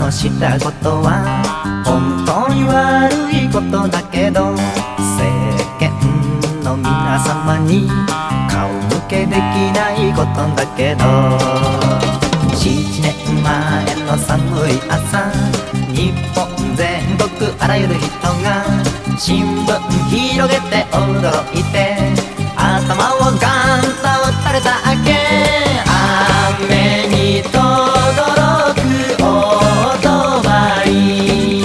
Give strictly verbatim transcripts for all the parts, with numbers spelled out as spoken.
のしたことは本当に悪いことだけど、世間の皆様に顔向けできないことだけど、七年前の寒い朝、日本全国あらゆる人が新聞広げて驚いて、頭をガンと打たれたわけ。雨にとどろくオートバイ、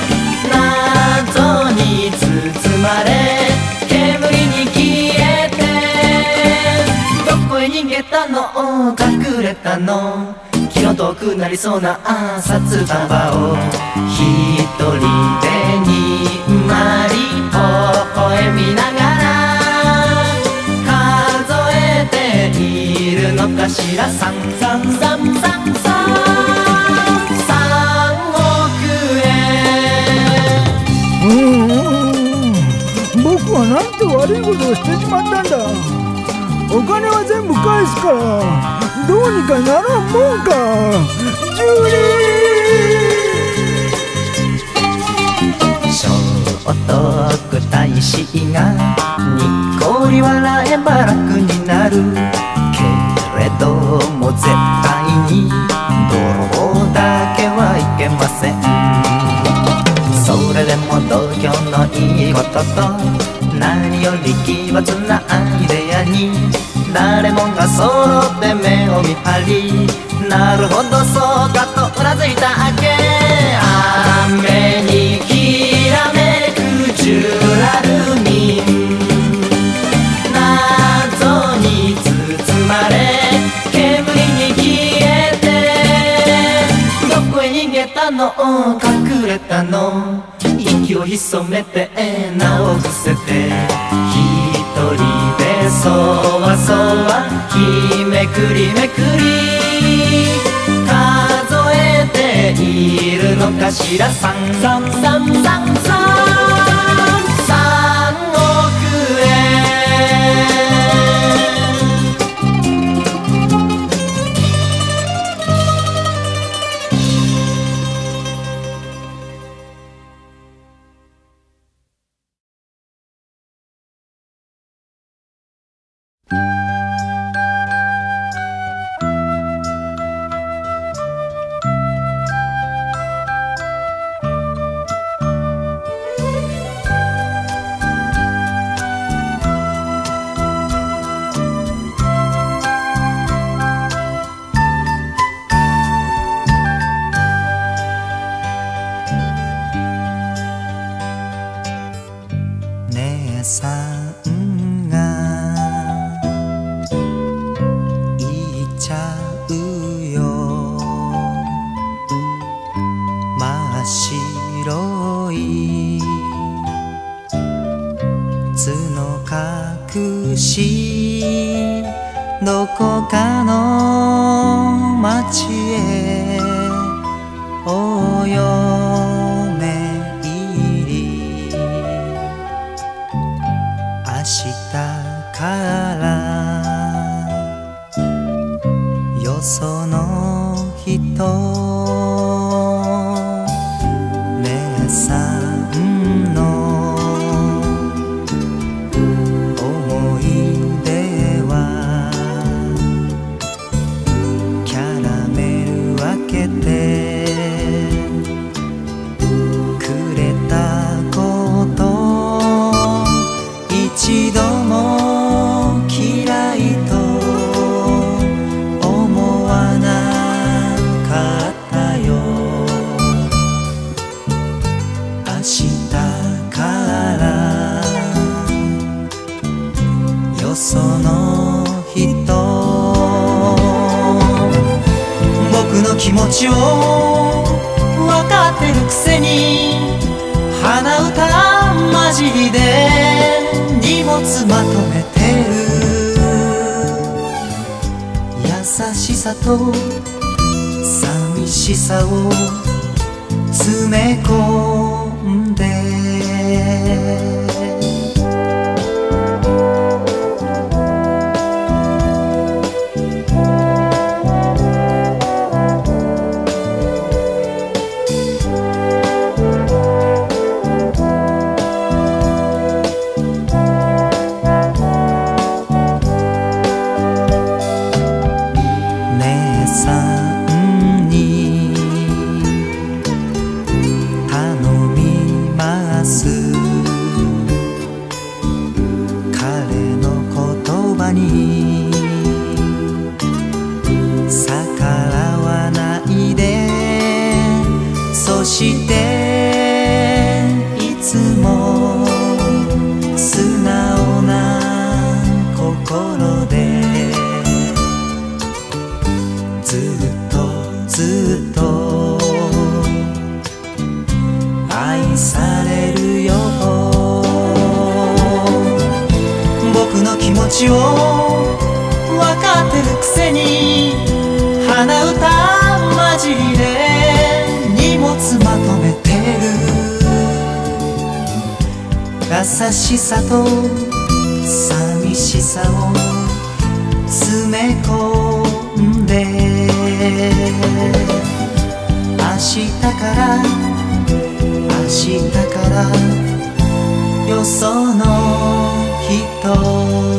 謎に包まれ煙に消えて、どこへ逃げたの隠れたの、気の遠くなりそうな札束を一人でにまり微笑みながら数えているのかしら。さんさんさんさんさんさんおくえん。 うんうん、僕はなんて悪いことをしてしまったんだ。お金は全部返すからどうにかならんもんか。ジュリー聖徳太子がにっこり笑えば楽になるけれども、絶対に泥棒だけはいけません。それでも度胸のいいことと何より奇抜なアイデアに誰もが揃って目を見張り、なるほどそうかとうなずいたわけ。雨にきらめくジュラルミン、謎に包まれ煙に消えて、どこへ逃げたの隠れたの、息を潜めて名を伏せて一人でそわそわ日めくりめくり数えているのかしら。さんさんさんさんさんさんおくえさんが言っちゃうよ、真っ白い角隠しどこかの町へお嫁入り、明日からよその人姉さんの思い出はキャラメル分けてくれたこと一度も嫌いと思わなかったよ。明日からよその人僕の気持ちを分かってるくせに鼻歌混じりで荷物まとめてる。優しさと寂しさを詰め込んでしさと寂しさを詰め込んで、明日から明日からよその人